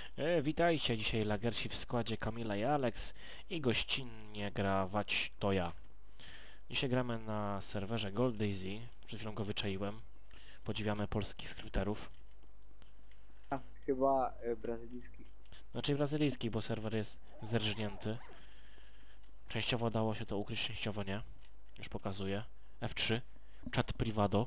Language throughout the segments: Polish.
Witajcie, dzisiaj lagersi w składzie Kamila i Alex i gościnnie grawać to ja. Dzisiaj gramy na serwerze Gold Daisy, przed chwilą go wyczaiłem. Podziwiamy polskich skrypterów. Chyba brazylijski. Znaczy brazylijskich, bo serwer jest zerżnięty. Częściowo dało się to ukryć, częściowo nie. Już pokazuję. F3. Chat privado.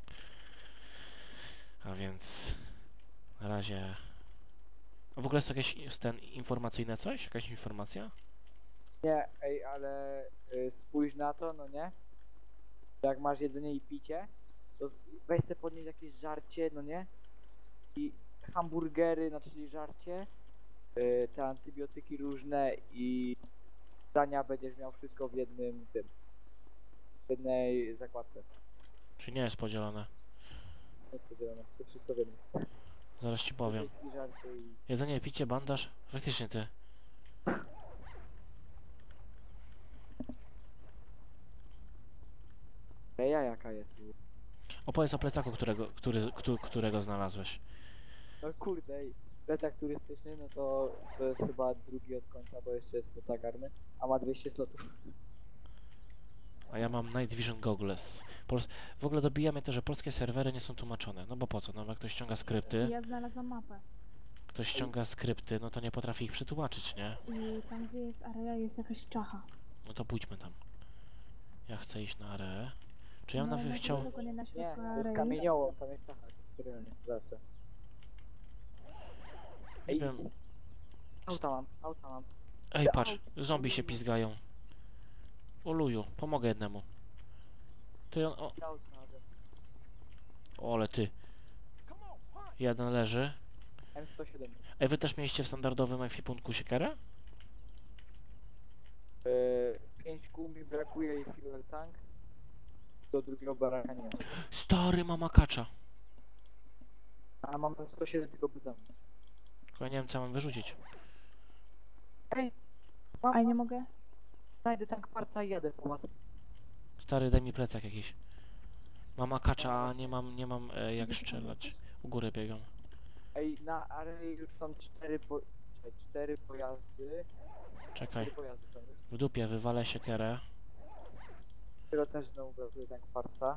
A więc na razie... A w ogóle jest to jakieś ten informacyjne coś? Jakaś informacja? Nie, ej, ale spójrz na to, no nie? Jak masz jedzenie i picie, to weź sobie podnieść jakieś żarcie, no nie? I hamburgery, no czyli żarcie, te antybiotyki różne i dania będziesz miał wszystko w jednym tym, w jednej zakładce. Czy nie jest podzielone? Nie jest podzielone, to jest wszystko w jednym. Zaraz ci powiem. I żarcie i... Jedzenie, picie, bandaż? Faktycznie ty. Reja jaka jest? Opowiedz o plecaku, którego znalazłeś. No kurde, ej, plecak turystyczny, no to jest chyba drugi od końca, bo jeszcze jest plecak army, a ma 200 slotów. A ja mam Night Vision Goggles. W ogóle dobijamy to, że polskie serwery nie są tłumaczone. No bo po co? No jak ktoś ściąga skrypty, Ja znalazłam mapę. no to nie potrafi ich przetłumaczyć, nie? I tam gdzie jest area jest jakaś czacha. No to pójdźmy tam. Ja chcę iść na areę. Czy ja No, bym chciał... tylko nie na Nie, środku to jest arei. kamieniołom, tam jest taka, serialnie, wracę. Nie Ej, wiem... auta mam. Ej, patrz, zombie się pizgają. Oluju, pomogę jednemu. Ty on... Aut znalazłem. O, ale ty. Jeden leży. M107. Ej, wy też mieliście w standardowym ekwipunku siekierę? 5 kół mi brakuje i fuel tank. Do drugiego baraka nie mam. Stary, mama kacza. A mam 107 tylko bez zamku. Tylko ja nie wiem, co mam wyrzucić. Ej, A nie mogę? znajdę tank parca i jadę po was. Stary, daj mi plecak jakiś. Mama kacza, a nie mam jak Gdzie ty strzelać. jesteś? U góry biegam. Ej, na arei już są 4 pojazdy. Czekaj. 4 pojazdy są już. W dupie wywalę siekierę. Tylko też znowu brakuje tank parca.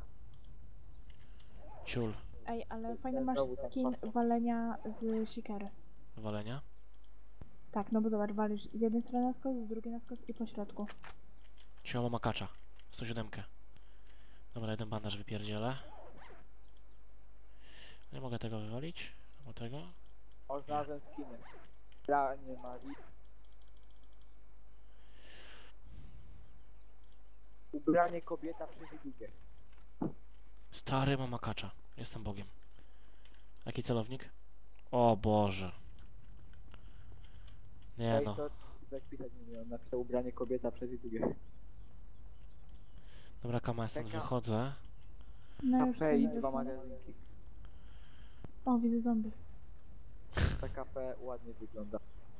Ciul. Ej, ale fajny masz Znowu tam skin patrzę. walenia z sikiery. Walenia. Tak, no bo zobacz, walisz z jednej strony na skos, z drugiej na skos i po środku. Ciul, mama kacza. 107. Dobra, jeden bandaż wypierdzielę. Nie mogę tego wywalić. Bo tego. O, znalazłem skiny. Gra nie Marii. Ubranie kobieta przy długie. Stary, mama kacza. Jestem Bogiem. Jaki celownik? O Boże. Nie no. To tak pisać nie wiem, on napisał ubranie kobieta przez długie. Dobra, kama, ja stąd Czekam. wychodzę. No już Kafe i tam 2 wyszło. magazynki. O, widzę zombie. Ta kafe ładnie wygląda.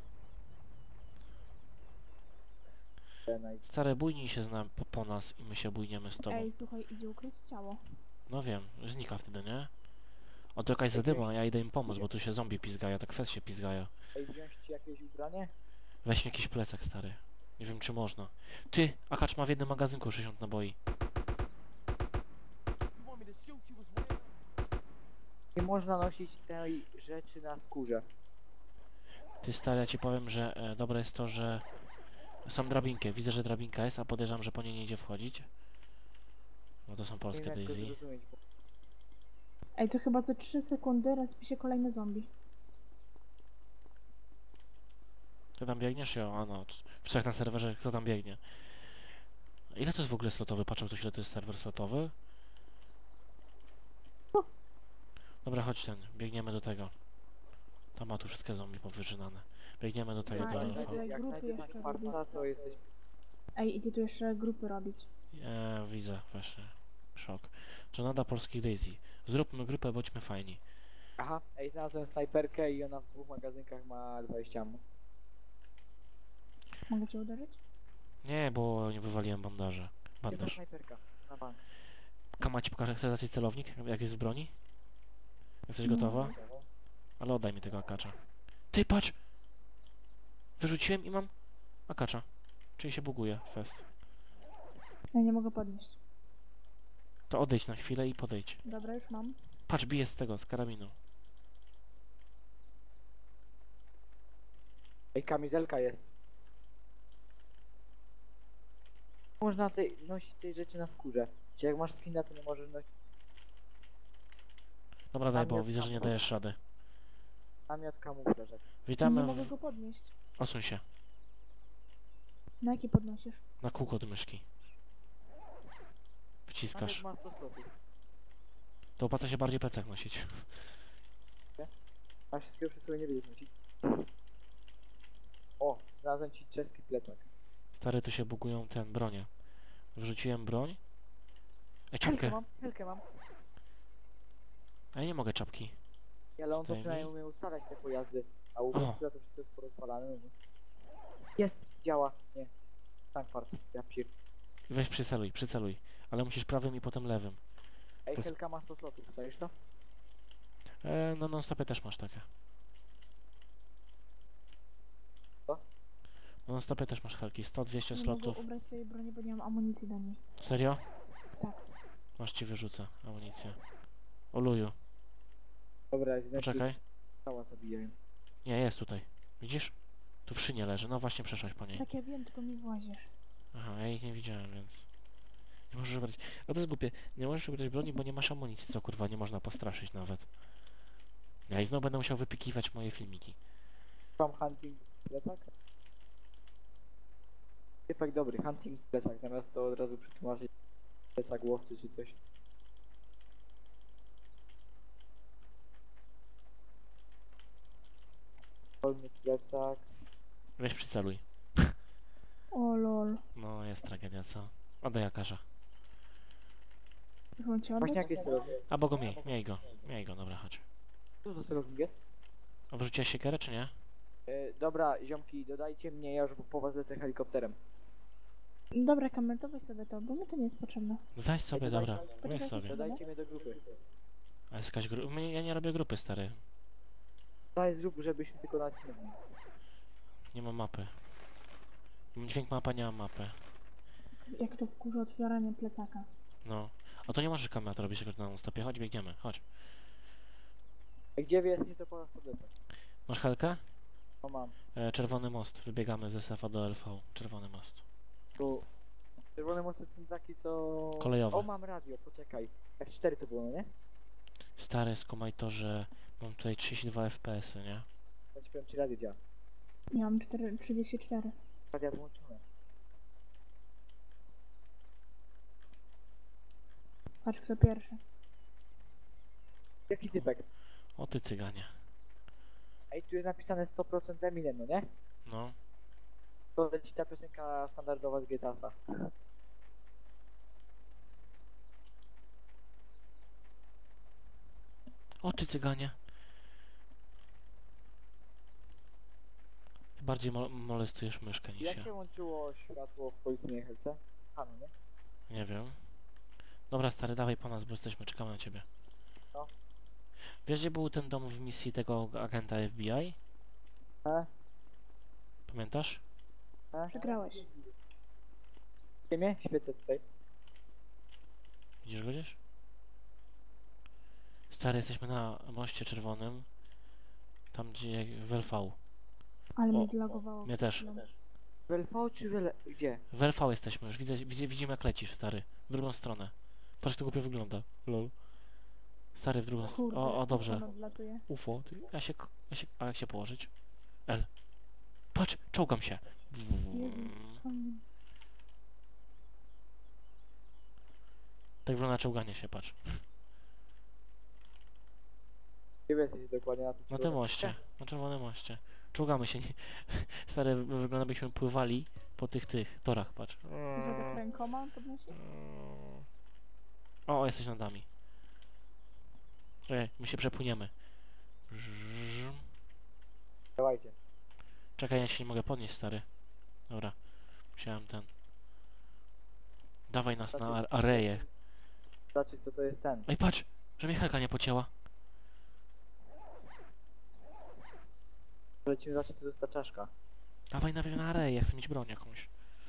Stary, bójnij się z nami po nas i my się bójniemy z tobą. Ej, słuchaj, idzie ukryć ciało. No wiem, znika wtedy, nie? O, to jakaś zadyma, ja idę im pomóc, bo tu się zombie pizgają, tak fest się pizgają. Ej, wziąć ci jakieś ubranie? Weź mi jakiś plecak, stary. Nie wiem, czy można. Ty, Akacz ma w jednym magazynku 60 naboi. Nie można nosić tej rzeczy na skórze. Ty, stary, ja ci powiem, że dobre jest to, że są drabinki. Widzę, że drabinka jest, a podejrzewam, że po niej nie idzie wchodzić. Bo to są Nie polskie wiem jak to Daisy. zrozumieć, bo... Ej, co chyba co 3 sekundy respi się kolejny zombie. Ty tam biegniesz? Jo, a no, w trzech na serwerze, kto tam biegnie? Ile to jest w ogóle slotowy? Patrzę ktoś, ile to jest serwer slotowy? Dobra, chodź ten, biegniemy do tego. Tam ma tu wszystkie zombie powyżynane. Biegniemy do tego, A, do i Alfa. tutaj jak grupy znajdę jeszcze tank parca, to jesteś... Ej, idzie tu jeszcze grupy robić. Widzę, właśnie. Szok. Żenada polskich Daisy. Zróbmy grupę, bądźmy fajni. Aha, ej, znalazłem snajperkę i ona w 2 magazynkach ma 20 ammo. Mogę cię uderzyć? Nie, bo nie wywaliłem bandaże. Jedna Bandaż. snajperka, na bank. Kama ci pokażę, chcesz zacząć celownik? Jak jest w broni? Jesteś No. gotowa? Ale oddaj mi tego akacza. Ty, patrz! Wyrzuciłem i mam akacza. Czyli się buguje fest. Ja nie mogę podnieść. To odejdź na chwilę i podejdź. Dobra, już mam. Patrz, bije z tego, z karabinu. Ej, kamizelka jest. Można nosić tej rzeczy na skórze. Czy jak masz skina, to nie możesz nosić. Dobra, daj, Namiot bo widzę, że nie kamuflaż. dajesz rady. Namiot kamuflażek. Nie Witamy mogę w... go podnieść. Osuń się. Na jaki podnosisz? Na kółko do myszki. Wciskasz. Namiot ma 100 slotów. To opłaca się bardziej plecak nosić. A wszystkiego przy sobie nie będziesz nosić. O, znalazłem ci czeski plecak. Stary, tu się bugują ten, bronie. Wrzuciłem broń. Ej, Helkę czapkę! mam, helkę mam. A ja nie mogę czapki. Ale on to Zdejmij. przynajmniej umie ustawiać te pojazdy. A u nas to wszystko jest porozwalane. No nie. Jest, działa. Nie. Tank farc. Ja pier... Weź przyceluj, przyceluj. Ale musisz prawym i potem lewym. Ej, To jest- helka ma 100 slotów, czaisz to? No non-stopie też masz takie. Co? No non-stopie też masz helki. 100-200 Nie mogę slotów. ubrać sobie broni, bo nie mam amunicji do niej. Serio? Tak. Masz, ci wyrzucę amunicję. Oluju. Dobra, jest Poczekaj. Cała zabijają. Nie, jest tutaj. Widzisz? Tu w szynie leży. No właśnie przeszłaś po niej. Tak, ja wiem, tylko mi włazisz. Aha, ja ich nie widziałem, więc... Nie możesz wybrać... No to jest głupie. Nie możesz wybrać broni, bo nie masz amunicji, co kurwa, nie można postraszyć nawet. Ja i znowu będę musiał wypikiwać moje filmiki. Mam hunting plecak? Typek dobry, hunting plecak, zamiast to od razu przetłumaczyć plecak łowcy czy coś. Wolny plecak. Weź przyceluj. O lol. No, jest tragedia, co? Oddaj jakarza. Już mam cię Właśnie oddać? jak jest celownik? Albo go miej go. Miej go, dobra, chodź. Co to celownik jest? A wyrzuciłeś siekierę, czy nie? Dobra, ziomki, dodajcie mnie, ja już po was lecę helikopterem. Dobra, Kamil, to weź sobie to, bo mi to nie jest potrzebne. Weź sobie, dobra. Poczekaj, Weź sobie. Dodajcie mnie do grupy. A jest jakaś grupa? Ja nie robię grupy, stary. Daj zrób, żebyśmy tylko na odcinek. Nie mam mapy. Mam dźwięk mapa, nie mam mapy. Jak to wkurza otwieranie plecaka. No. A to nie możesz kamerę robić tego na stopie. Chodź, biegniemy. Chodź. Gdzie wy jesteście, to po was podlecę. Masz helkę? No mam. Czerwony most. Wybiegamy z SF-a do LV. Czerwony most. Tu... Czerwony most jest ten taki, co... Kolejowy. O, mam radio, poczekaj. F4 to było, no nie? Stary, skumaj to, że mam tutaj 32 FPS-y, nie? Ja ci powiem, czy radio działa. Ja mam 34. Radia wyłączone. Patrz, kto pierwszy. Jaki typek? O ty cyganie. Ej, tu jest napisane 100% Eminem, no nie? No. To leci ta piosenka standardowa z GTAsa. O ty cyganie. Ty bardziej molestujesz myszkę niż Jak ja. się łączyło światło w policyjnej helce? A, no nie? Nie wiem. Dobra, stary, dawaj po nas, bo jesteśmy, czekamy na ciebie. No. Wiesz, gdzie był ten dom w misji tego agenta FBI? Pamiętasz? Przegrałeś. Ziemię? Świecę tutaj. Widzisz go gdzieś? Stary, jesteśmy na moście czerwonym. Tam gdzie w LV. Ale O, mnie zlagowało. mnie też. W LV czy gdzie? W LV jesteśmy już, widzimy jak lecisz, stary. W drugą stronę. Patrz jak to głupio wygląda. Lol. Stary, w drugą stronę. Kurde, O, dobrze. on odlatuje. UFO. A jak się położyć? L. Patrz, czołgam się. Jezu. Tak wygląda czołganie się, patrz. Gdzie wy jesteście dokładnie na tym Na czerwonym tym moście. Na czerwonym moście. Czołgamy się. Stary, wygląda byśmy pływali po tych torach, patrz. Że tak rękoma podnosi? O, jesteś nad nami. Czekaj, my się przepłyniemy. Żrrr. Dawajcie. Czekaj, ja się nie mogę podnieść, stary. Dobra. Musiałem ten... Dawaj nas na areję. Zobaczcie co to jest ten. Ej, patrz! Że mnie helka nie pocięła. Lecimy zobaczyć, co to jest ta czaszka. Dawaj najpierw na areję, ja chcę mieć broń jakąś.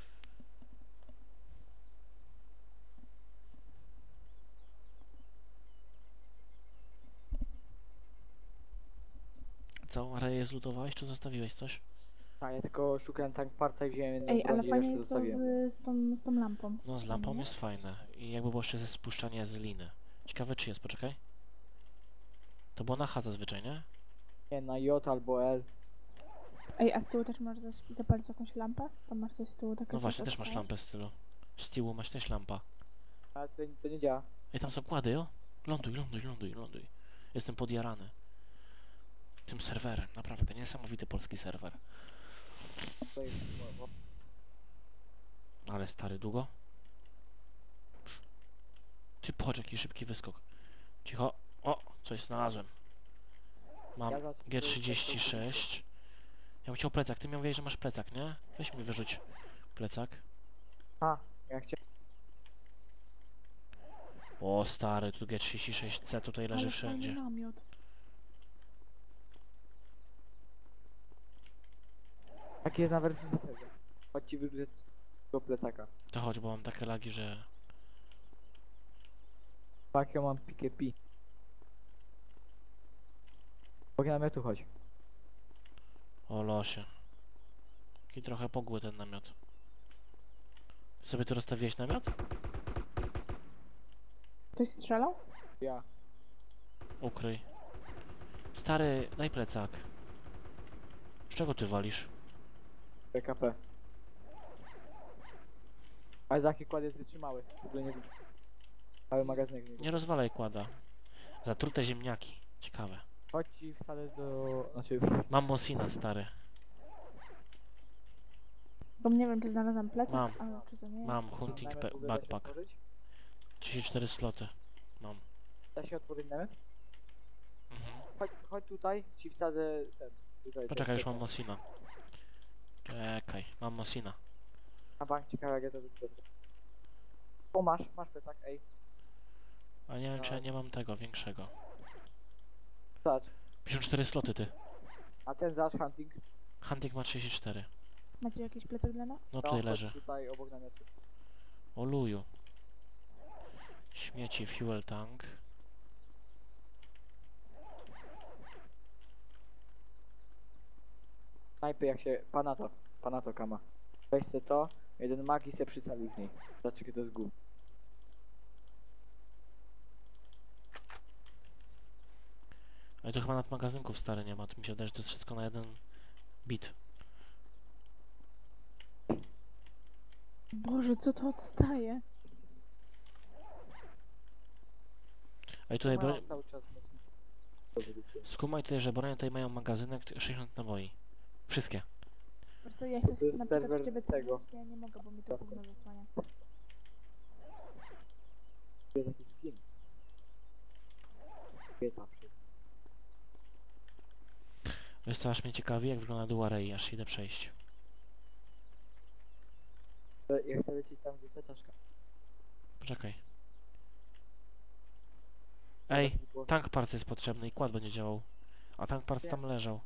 Co, areję zlutowałeś, czy zostawiłeś coś? A ja tylko szukałem tank parca i wziąłem jedną Ej, ale broń i fajnie resztę jest to zostawiłem. z tą lampą. No, z Fajnie, lampą nie? jest fajne. I jakby było jeszcze ze spuszczania z liny. Ciekawe czy jest, poczekaj. To było na H zazwyczaj, nie? Nie, na J albo L. Ej, a z tyłu też możesz zapalić jakąś lampę? Tam masz coś z tyłu takiego. No właśnie, też masz lampę z tyłu. Z tyłu masz też lampa. Ale to nie działa. Ej, tam są kłady, jo? Ląduj, ląduj, ląduj, ląduj. Jestem podjarany. Tym serwerem, naprawdę, niesamowity polski serwer. Tutaj, Ale stary, długo? Ty, patrz, jaki szybki wyskok. Cicho. O, coś znalazłem. Mam Ja zacznę G36. Ja bym chciał plecak. Ty mi mówiłeś, że masz plecak, nie? Weź mi wyrzuć plecak. A, ja chciałem. O, stary, tu G36C tutaj leży Ale wszędzie. fajny namiot. Jaki jest na wersji do tego? Chodź ci wyrzucę tego plecaka. To chodź, bo mam takie lagi, że... Tak, ja mam PKP. Bogi namiotu chodź. O losie. I trochę pogły ten namiot. Ty sobie tu rozstawiłeś namiot? Ktoś strzelał? Ja. Ukryj. Stary, daj plecak. Z czego ty walisz? PKP. Ale za jaki kład jest wytrzymały. W ogóle nie cały magazynek nie. Nie rozwalaj kłada. Zatrute ziemniaki. Ciekawe. Chodź ci wsadę do... Znaczy... Mam Mosina, stary. Bo nie wiem, czy znalazłam plecak, Mam. ale czy to nie jest. Mam hunting namiot w ogóle da się backpack. otworzyć? 34 sloty. Mam. Da się otworzyć namiot? Mhm. Chodź tutaj, ci wsadzę ten... Tutaj, Poczekaj, już ten- mam Mosina. Czekaj, mam Mosina. A bank ciekawe jak ja to zrobię. O, masz plecak, ej. A nie wiem, czy ja nie mam tego większego. Zobacz. 54 sloty, ty. A ten zaś hunting. Hunting ma 34. Macie jakiś plecak dla nas? No tutaj chodź leży. tutaj obok namiotu. O luju. Śmieci, fuel tank. Snajpy jak się... Panato kama. Weź se to, jeden mag i se przycali z niej. Zobacz jakie to jest gum. Ale to chyba nad magazynków stary nie ma. To mi się wydaje, że to jest wszystko na jeden bit. Boże, co to odstaje? A i tutaj broń... Mają cały czas mocno. Skumaj tutaj, że bronie tutaj mają magazynek 60 naboi. Wszystkie. Wiesz co, ja chcę To jest na przykład serwer w ciebie tego. celować, ja nie mogę, bo mi to gówno zasłania. To jest taki skin. Kieta przed. Wiesz co, aż mnie ciekawi, jak wygląda dół arei, aż idę przejść. Ja chcę lecieć tam, gdzie ta czaszka. Poczekaj. Ej, tank parts jest potrzebny i kład będzie działał. A tank parts tam leżał.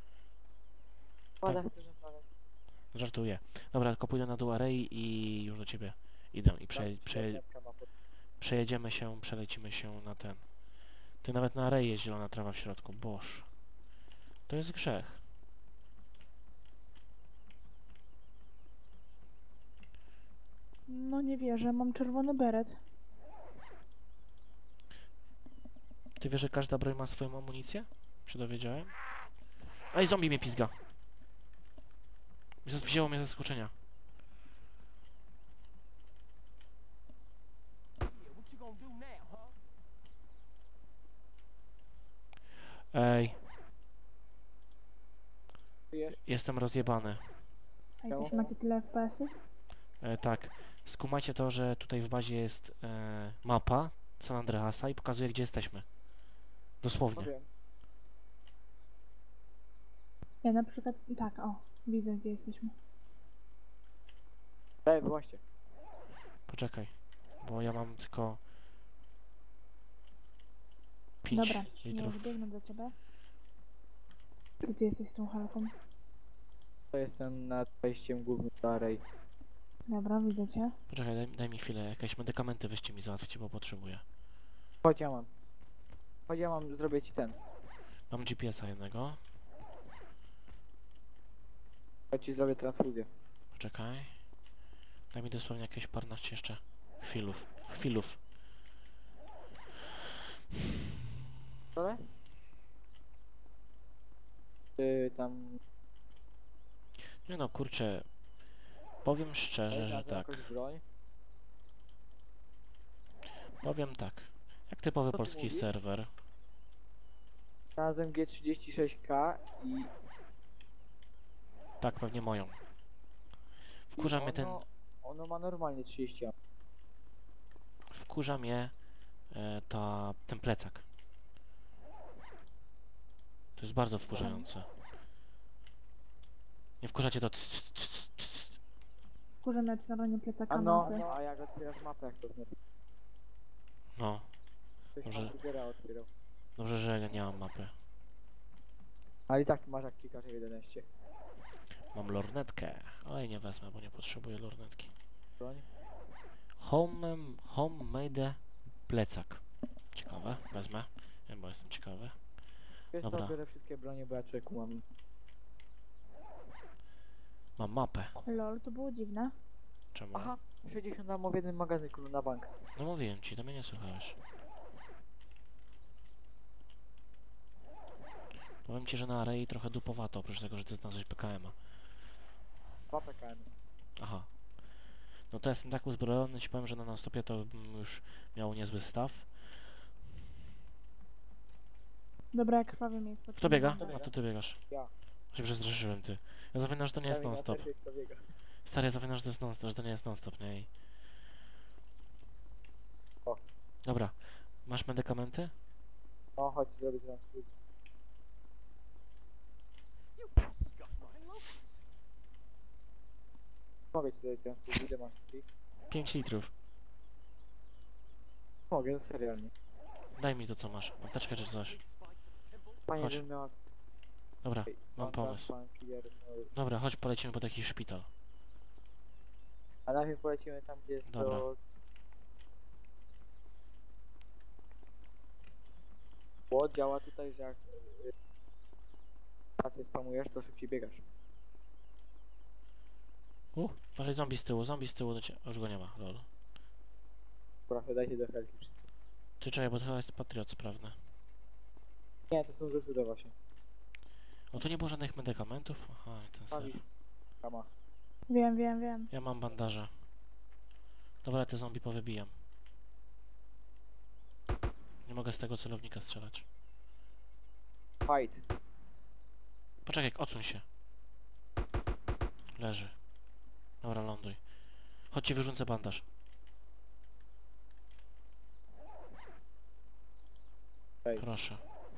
Pada chcesz naprawiać. Żartuję. Dobra, tylko pójdę na dół arei i już do ciebie idę. I przejedziemy się, przelecimy się na ten. Ty nawet na arei jest zielona trawa w środku. Boż. To jest grzech. No nie wierzę, mam czerwony beret. Ty wiesz, że każda broń ma swoją amunicję? Się dowiedziałem? Ej, zombie mnie pizga. Wzięło mnie ze zaskoczenia. Ej, Czujesz? jestem rozjebany. A i też macie tyle FPS-ów? Tak, skumajcie to, że tutaj w bazie jest mapa San Andreasa i pokazuje, gdzie jesteśmy. Dosłownie. Powiem. Ja na przykład, tak, o, widzę gdzie jesteśmy. Ej, właśnie. Poczekaj, bo ja mam tylko 5 Dobra, ja litrów. już biegnę do ciebie. Gdzie ty jesteś z tą helką? To jestem nad wejściem głównym do Array. Dobra, widzę cię. Poczekaj, daj mi chwilę, jakieś medykamenty weźcie mi załatwcie, bo potrzebuję. Chodź, ja mam. Chodź, ja mam, zrobię ci ten. Mam GPS-a jednego. Chodź, ci zrobię transfuzję. Poczekaj. Daj mi dosłownie jakieś parnaście jeszcze chwilów. Chwilów. Dole? Ty tam... Nie no, kurczę. Powiem szczerze, że tak. jakąś broń? Powiem tak. Jak typowy Co ty polski mówisz? serwer. Znalazłem G36K i... Tak, pewnie moją. Wkurza mnie ten... Ono ma normalnie 30 am. Wkurza mnie ten plecak. To jest bardzo wkurzające. Nie wkurzacie to... Wkurzę na otwieranie plecaka A no, mapy. no, a jak otwierasz mapę, jak to znaczy? No, Ktoś Dobrze. hamburgera otwierał. dobrze, że ja nie mam mapy. Ale i tak tu masz jak klikasz w 11. Mam lornetkę, ale nie wezmę, bo nie potrzebuję lornetki. Broń? Homemade plecak. Ciekawe, wezmę. Nie, bo jestem ciekawy. Wiesz Dobra. co, biorę wszystkie bronie, bo ja człowieku mam... Mam mapę. Lol, to było dziwne. Czemu? Aha! 60 am w jednym magazynku na bank. No mówiłem ci, to mnie nie słuchałeś. Powiem ci, że na Array trochę dupowato, oprócz tego, że ty znalazłeś PKM-a. 2 PKM. Aha. No to jestem tak uzbrojony, ci powiem, że na non-stopie to bym już miał niezły staw. Dobra, jak krwawy mi jest Kto biega? potrzebny. A to ty biegasz. Ja. Się przestraszyłem, ty. Ja zapominam, że to nie jest Dawid, na non-stop. serwie kto biega. Stary, ja zapominam, że to jest non-stop, że to nie jest non-stop, nie? O. Dobra. Masz medykamenty? No, chodź, zrobię transfuzję. Mogę ci zrobić transfuzję, ile masz krwi? 5 litrów. Mogę, no serialnie. Daj mi to, co masz. Apteczkę czy coś. Panie, Chodź. żebym miała... Dobra, Ej, mam pan pomysł. pan killer, no. Dobra, chodź polecimy pod jakiś szpital. A najpierw polecimy tam, gdzie jest Dobra. to... Bo działa tutaj, że jak... Pracę spamujesz, to szybciej biegasz. Uważaj, zombie z tyłu do ciebie. Już go nie ma, lol. Proszę, dajcie do helki wszyscy. Ty czekaj, bo to chyba jest patriot sprawny. Nie, to są zepsute właśnie. O, tu nie było żadnych medykamentów? Aha, i ten Bawisz. ser. Kama. Wiem. Ja mam bandaże. Dobra, te zombie powybijam. Nie mogę z tego celownika strzelać. Fight. Poczekaj, odsuń się. Leży. Dobra, ląduj. Chodźcie, wyrzucę bandaż. Fight. Proszę.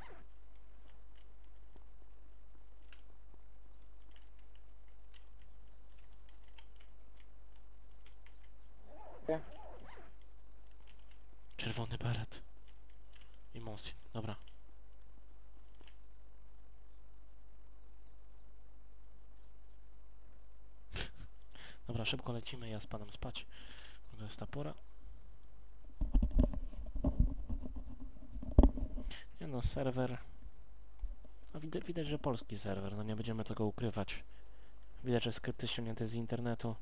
Okej. Czerwony beret. I Monsin. Dobra. Dobra, szybko lecimy, ja z panem spać. To jest ta pora. Nie no, serwer... No, widać, że polski serwer, no nie będziemy tego ukrywać. Widać, że skrypty ściągnięte z internetu.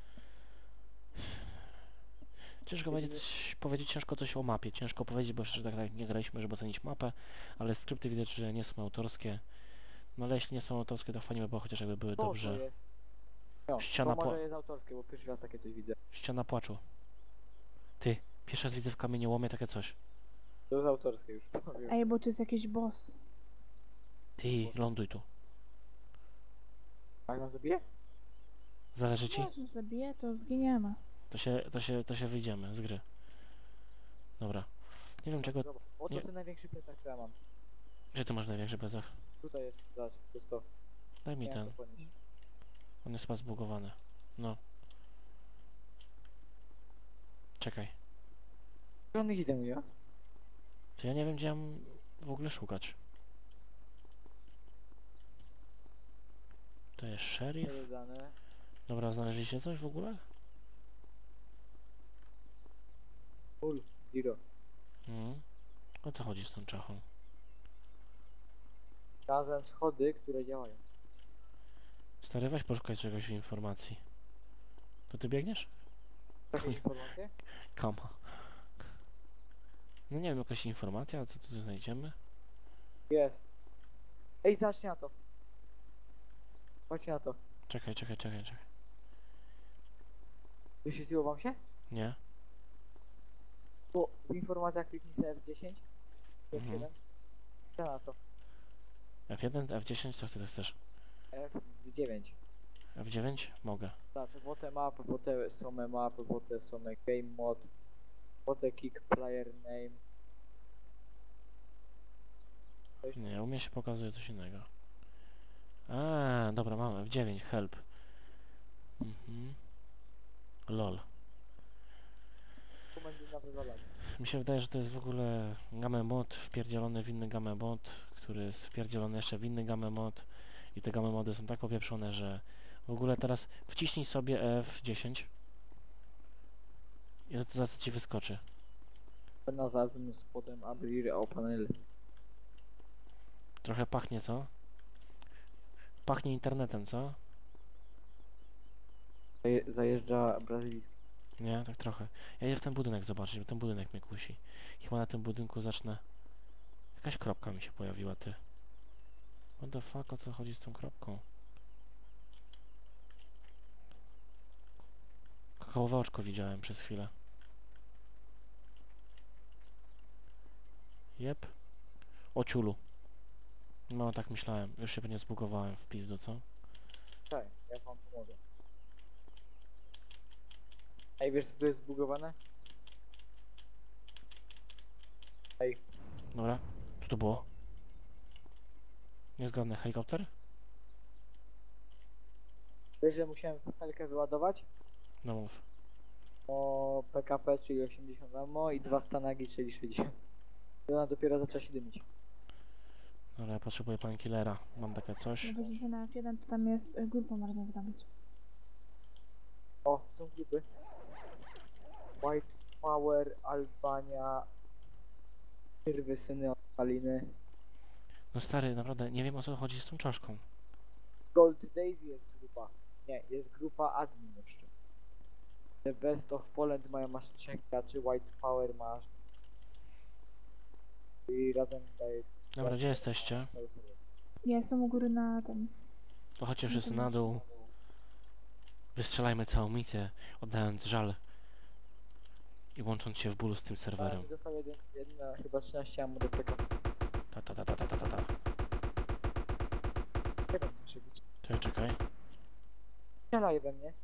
Ciężko powiedzieć ciężko coś o mapie. Ciężko powiedzieć, bo jeszcze tak nie graliśmy, żeby ocenić mapę, ale skrypty widać, że nie są autorskie. No ale jeśli nie są autorskie, to fajnie by było chociaż jakby były To dobrze. jest. No, Ściana to może po- jest autorskie, bo pierwszy raz takie coś widzę. Ściana płaczu. Ty, pierwszy raz widzę w kamieniołomie takie coś. To jest autorskie już. powiem. Ej, bo tu jest jakiś boss. Ty, ląduj tu. A jak nas zabije? Zależy ci? Jak nas zabije, to zginiemy. To się wyjdziemy z gry. Dobra. Nie wiem czego... Zobacz. O, to nie- jest największy plecak, co ja mam. Gdzie ty masz największy plecak? Tutaj jest, zobacz, to jest to. Daj mi Nie, ten. to podnieść. On jest chyba zbugowany. No. Czekaj. Żadnych itemów, ja? To ja nie wiem, gdzie mam w ogóle szukać. To jest sheriff. dodane. Dobra, znaleźliście coś w ogóle? Full, zero. O co chodzi z tą czachą? Znalazłem schody, które działają. Stary, weź poszukaj czegoś w informacji. To ty biegniesz? Takie Chuj. informacje? Kama. No nie wiem, jakaś informacja, co tu znajdziemy? Jest. Ej, zacznij na to. Chodźcie na to. Czekaj. Wyświetliło wam się? Nie? Bo w informacjach kliknij sobie F10. F1. Mhm. Co na to? F1, F10, co ty chcesz? F9. F9? Mogę. Znaczy, vote map, vote some map, vote some game mod, vote kick player name. Coś? Nie, u mnie się pokazuje coś innego. A, dobra, mamy F9, help. Lol. Komendy na wywalanie. Mi się wydaje, że to jest w ogóle game mod wpierdzielony w inny game mod, który jest wpierdzielony jeszcze w inny game mod i te game mody są tak popieprzone, że w ogóle teraz wciśnij sobie F10 i to zaraz ci wyskoczy. Nazywamy spodem abrir o panel. Trochę pachnie, co? Pachnie internetem, co? Zajeżdża brazylijski. Nie, tak trochę. Ja idę w ten budynek zobaczyć, bo ten budynek mnie kusi. Chyba na tym budynku zacznę... Jakaś kropka mi się pojawiła, ty. What the fuck, o co chodzi z tą kropką? Kakaowe oczko widziałem przez chwilę. Jep. O ciulu. No, tak myślałem. Już się pewnie zbugowałem w pizdu, co? Tak, ja wam pomogę. Ej, wiesz co tu jest zbugowane? Ej, Dobra. Co to było? Niezgodny helikopter? wiesz, że musiałem w helkę wyładować? No mów. O PKP, czyli 80 ammo i 2 stanagi, czyli 60. I ona dopiero zaczęła się dymić. Dobra, ja potrzebuję painkillera. Mam takie coś. Jak wejdziecie na F1, to tam jest grupę można zrobić. O, są grupy. White Power, Albania, Kierwy, syny Aliny. No stary, naprawdę nie wiem, o co chodzi z tą czaszką. Gold Daisy jest grupa. Nie, jest grupa admin jeszcze. The Best of Poland masz 3 graczy, White Power masz. I razem daje Dobra, gdzie jesteście? cały serwer. Ja jestem u góry na tym. To chodźcie wszyscy na dół. Wystrzelajmy całą misję, oddając żal. I łącząc się w bólu z tym serwerem. Dostał jedna chyba 13 ammo do PKP. Ta. Czekaj, muszę być. Czekaj. Strzelaj we mnie.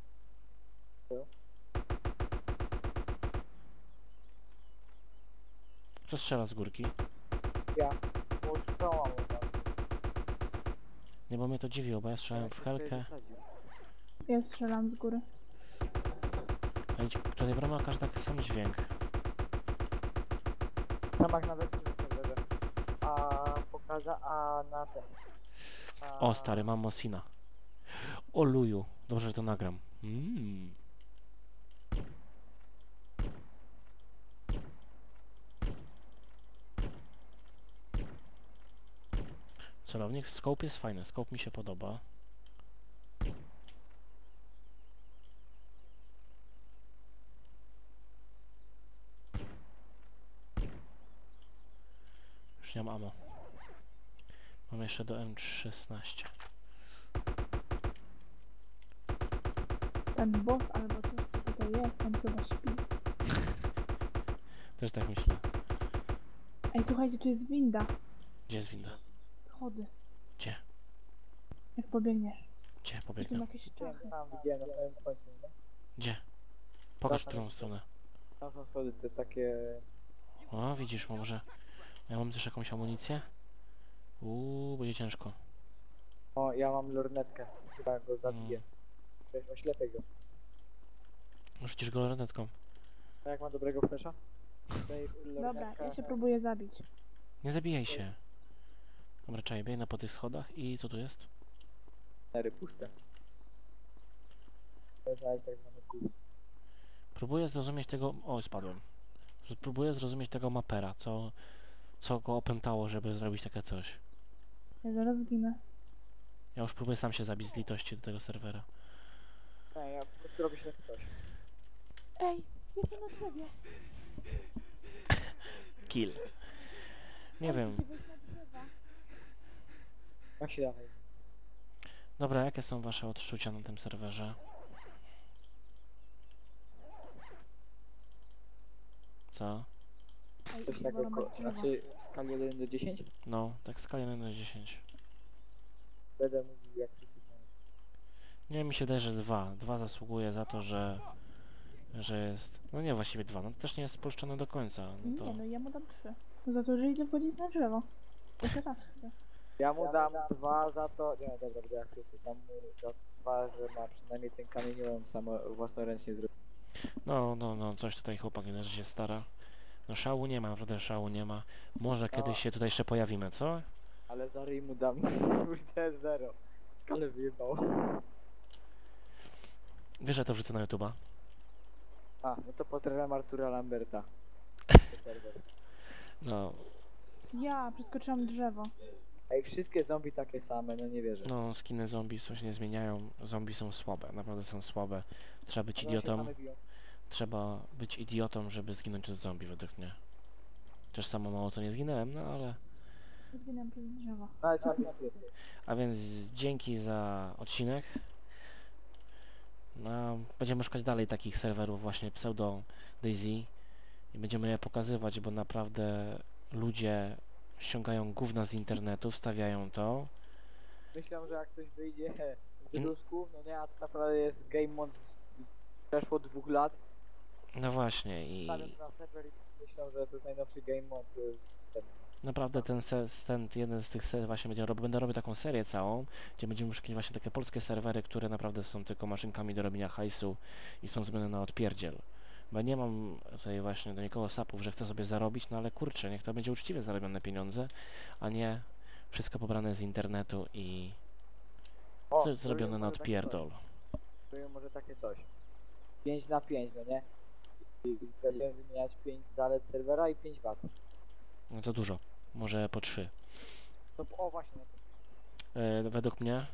Kto strzela z górki? Ja. Bo całą ammo tam. Nie, bo mnie to dziwiło, bo ja strzelałem w helkę. Ja strzelam z góry. Tutaj brama każda taki sam dźwięk. Tamak nawet nie serwerze. A pokaza, a na ten. O stary, mam Mosina. O luju. Dobrze, że to nagram. Celownik, scope jest fajny, scope mi się podoba. Już nie mam ammo. Mam jeszcze do M16. Ten boss albo coś, co tutaj jest, tam chyba śpi. Też tak myślę. Ej, słuchajcie, tu jest winda. Gdzie jest winda? Schody. Gdzie? Jak pobiegniesz. Gdzie Tu są pobiegnę? jakieś czachy. Tam widziałem na samym końcu, no. Gdzie? Pokaż, Tam którą jest- stronę. Tam są schody, te takie... O, widzisz, może... Ja mam też jakąś amunicję? Będzie ciężko. O, ja mam lornetkę, chyba go zabiję. Cześć, oślepię go. Rzucisz go lornetką. A jak ma dobrego flesza? Tutaj Dobra, lornetka, ja się próbuję zabić. Nie zabijaj się. Dobra, czekaj, biegnę po tych schodach i co tu jest? Tery puste. To znaleźć tak zwany gówno. Próbuję zrozumieć tego... O, spadłem. Próbuję zrozumieć tego mapera, co go opętało, żeby zrobić takie coś. Ja zaraz zginę. Ja już próbuję sam się zabić z litości do tego serwera. Nie, ja po prostu robię się coś. Ej, jestem na drzewie. Kill. Nie Ej, wiem. idzie wejść na drzewa. Jak się dawaj? Dobra, jakie są wasze odczucia na tym serwerze? Co? Ej, Coś idzie takiego, wolno drzewa. znaczy w skali od 1 do 10? No, tak w skali 1 do 10. Będę mówił jak przysypiam. Nie, mi się wydaje, że 2. 2 zasługuje za to, że jest... No nie, właściwie 2. No to też nie jest spolszczone do końca. No to... Nie, no ja mu dam 3. Za to, że idzie wchodzić na drzewo. Jeszcze raz chcę. Ja mu dam 2 za to... Nie, dobra, będę jak wszyscy. Dam mu za 2, że ma przynajmniej ten kamieniołom własnoręcznie zrobił. No, coś tutaj chłopak widać, że się stara. No szału nie ma, naprawdę szału nie ma. Może kiedyś się tutaj jeszcze pojawimy, co? Ale za ryj mu dam kurde 0. Skalę wyjebał. Wiesz, że to wrzucę na YouTube'a? A, no to pozdrawiam Artura Lamberta. Serwer. No, Ja przeskoczyłam drzewo. Ej, wszystkie zombie takie same, no nie wierzę. no, skiny zombie coś nie zmieniają. Zombie są słabe, naprawdę są słabe. Trzeba być One się idiotą. same biją. Trzeba być idiotą, żeby zginąć od zombie, według mnie. Też samo mało co nie zginąłem, no ale... Zginęłam przez drzewo. No ale trzeba być idiotą. A więc dzięki za odcinek. No, będziemy szukać dalej takich serwerów właśnie pseudo DayZ i będziemy je pokazywać, bo naprawdę ludzie ściągają gówna z internetu, wstawiają to. Myślę, że jak ktoś wyjdzie z In- Rusków, no nie, a to naprawdę jest game mod przeszło 2 lat. No właśnie i Stawiam na serwer i myślę, że to jest najnowszy game mod. Ten. naprawdę jeden z tych ser właśnie będę robił taką serię całą, gdzie będziemy szukać właśnie takie polskie serwery, które naprawdę są tylko maszynkami do robienia hajsu i są zrobione na odpierdziel. Bo ja nie mam tutaj właśnie do nikogo sapów, że chcę sobie zarobić, no ale kurczę, niech to będzie uczciwie zarobione pieniądze, a nie wszystko pobrane z internetu i O, zrobione na może takie odpierdol. coś. Zrobię może takie coś. 5 na 5, no nie? I będziemy wymieniać 5 zalet serwera i 5 wad. No to dużo, może po 3. To, o właśnie, no to Według mnie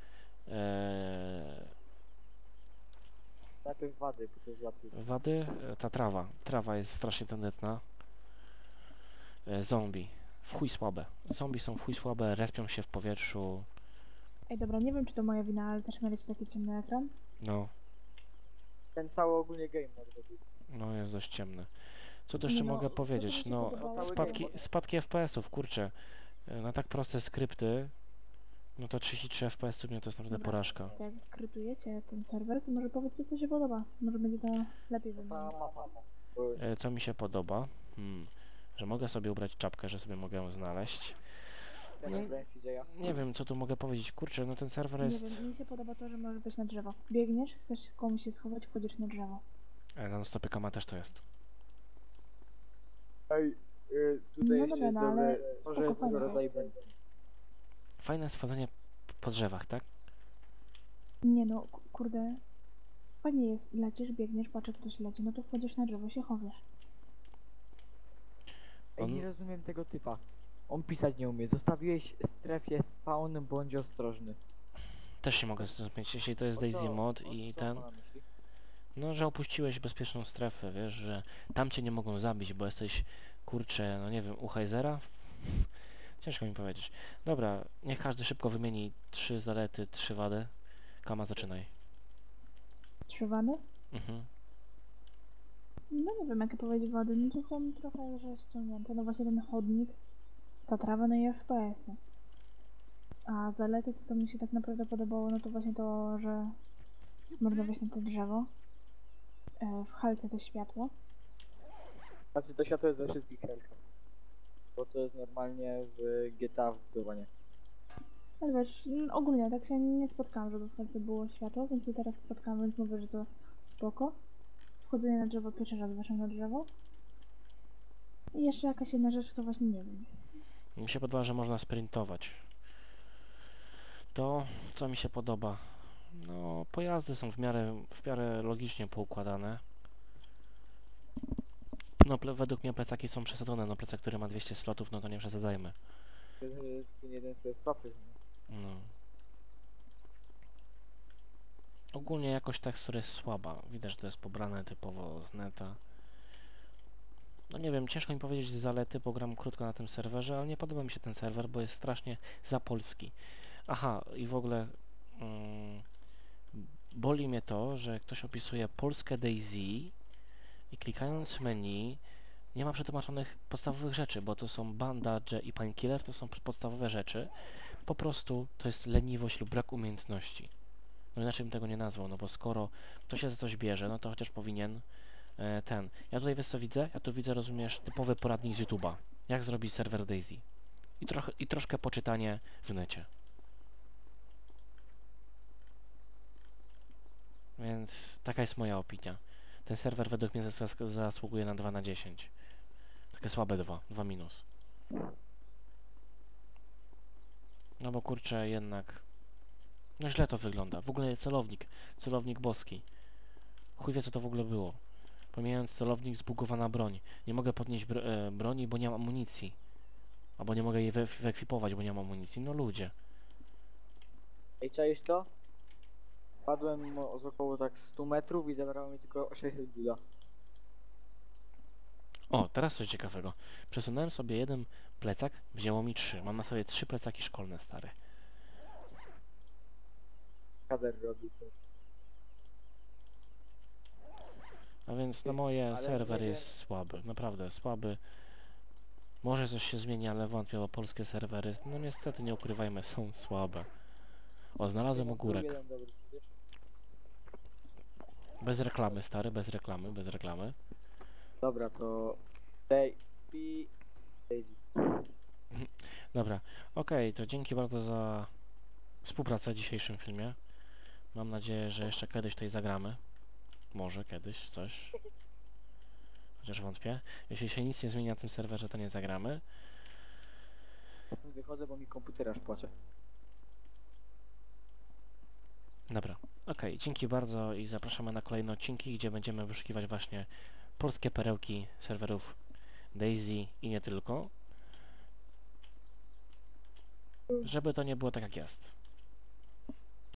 e, najpierw wady, bo to jest łatwiej. wady, ta trawa jest strasznie tandetna. Zombie, w chuj słabe. Zombie są w chuj słabe, respią się w powietrzu. Ej, dobra, nie wiem czy to moja wina, ale też miałeś taki ciemny ekran. No, Ten cały ogólnie game mod robił. no jest dość ciemny. Co tu jeszcze No, mogę co powiedzieć? tam ci No, podobało? Cały spadki FPS-ów, kurczę. Na tak proste skrypty, no to 33 FPS u mnie to jest naprawdę Dobra. porażka. To jak krytujecie ten serwer, to może powiedzcie co się podoba. Może będzie to lepiej Ta wyglądać. mapa. Bo Co mi się podoba? Że mogę sobie ubrać czapkę, że sobie mogę ją znaleźć. ten No, brand CJ'a. Nie wiem, co tu mogę powiedzieć. Kurczę, no ten serwer Nie jest... wiem, mi się podoba to, że możesz wejść na drzewo. Biegniesz, chcesz komuś się schować, wchodzisz na drzewo. Na stopie kama też to jest. Ej, tutaj No jeszcze dobra, jest no dobre, ale może spoko, jest fajnie tego to rodzaju jest. będzie. Fajne schodzenie po drzewach, tak? Nie no, kurde. Fajnie jest, lecisz, biegniesz, patrz jak ktoś leci, no to wchodzisz na drzewo, się chowasz. Ej, On- nie rozumiem tego typa. On pisać nie umie. Zostawiłeś strefie spawn, bądź ostrożny. Też się mogę zrozumieć, jeśli to jest O DayZ co- mod o i co ten... ma na myśli? No, że opuściłeś bezpieczną strefę, wiesz, że tam cię nie mogą zabić, bo jesteś, kurczę, no nie wiem, u Heizera? Ciężko mi powiedzieć. Dobra, niech każdy szybko wymieni 3 zalety, 3 wady. Kama, zaczynaj. 3 wady? Mhm. No nie wiem jakie powiedzieć wady, no to tam trochę że ściągnięte. No właśnie ten chodnik, ta trawa, no i FPS-y. A zalety, to co mi się tak naprawdę podobało, no to właśnie to, że można wejść na to drzewo. W halce to światło. Znaczy to światło jest ze wszystkich helkach. Bo to jest normalnie w GTA wbudowanie. Ale wiesz, ogólnie tak się nie spotkałam, żeby w halce było światło, więc się teraz spotkałam, więc mówię, że to spoko. Wchodzenie na drzewo, pierwszy raz weszłam na drzewo. I jeszcze jakaś jedna rzecz, to właśnie nie wiem. Mi się podoba, że można sprintować. To, co mi się podoba. No, pojazdy są w miarę logicznie poukładane. No, według mnie plecaki są przesadzone. No, plecak, który ma 200 slotów, no to nie przesadzajmy. Ten jeden jest słabszy. Nie? No. Ogólnie jakość tekstury jest słaba. Widać, że to jest pobrane typowo z neta. No nie wiem, ciężko mi powiedzieć zalety, bo gram krótko na tym serwerze, ale nie podoba mi się ten serwer, bo jest strasznie za polski. Aha, i w ogóle boli mnie to, że ktoś opisuje polskie DayZ i klikając menu nie ma przetłumaczonych podstawowych rzeczy, bo to są bandage i painkiller, to są podstawowe rzeczy. Po prostu to jest leniwość lub brak umiejętności. No inaczej bym tego nie nazwał, no bo skoro ktoś się za coś bierze, no to chociaż powinien ten. Ja tutaj wiesz co widzę? Ja tu widzę, rozumiesz, typowy poradnik z YouTube'a. Jak zrobić serwer DayZ. I troszkę poczytanie w necie. Więc taka jest moja opinia. Ten serwer według mnie zasługuje na 2 na 10. Takie słabe 2 minus. No bo kurczę, jednak... No źle to wygląda. W ogóle celownik boski. Chuj wie co to w ogóle było. Pomijając celownik, zbugowana broń. Nie mogę podnieść broni, bo nie mam amunicji. Albo nie mogę jej wyekwipować, bo nie mam amunicji. No ludzie. Ej, czaisz to? Padłem z około tak 100 metrów i zabrało mi tylko 600 buda. O, teraz coś ciekawego. Przesunąłem sobie jeden plecak, wzięło mi 3. Mam na sobie 3 plecaki szkolne stare. Kader robi to. A więc no moje Ale serwer nie wiem. jest słaby. Naprawdę słaby. Może coś się zmieni, ale wątpię, bo polskie serwery, no niestety nie ukrywajmy, są słabe. O, znalazłem Był ogórek. jeden dobry, wiesz? Bez reklamy, stary, bez reklamy, bez reklamy. Dobra, to... Daisy. Dobra, okej, to dzięki bardzo za współpracę w dzisiejszym filmie. Mam nadzieję, że jeszcze kiedyś tutaj zagramy. Może kiedyś coś. Chociaż wątpię. Jeśli się nic nie zmieni na tym serwerze, to nie zagramy. Stąd wychodzę, bo mi komputer aż płacze. Dobra, okej, dzięki bardzo i zapraszamy na kolejne odcinki, gdzie będziemy wyszukiwać właśnie polskie perełki serwerów DayZ i nie tylko. Żeby to nie było tak jak jest.